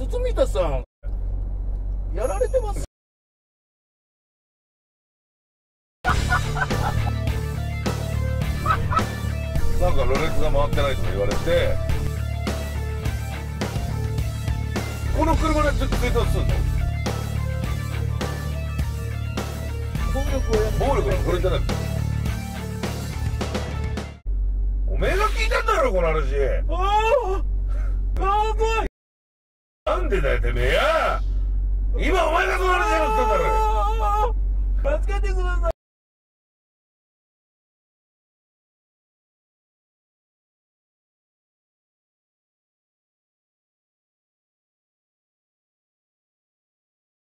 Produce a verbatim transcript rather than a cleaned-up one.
堤田さんやられてます。 なんかろれつが回ってないとか言われて、この車でずっと追突するの。 暴力をやって暴力のこれじゃなくて、おめえが聞いたんだろこの話。 ああああ怖い。 なんでだよてめえや。今お前がその話やろって言ったんだろ。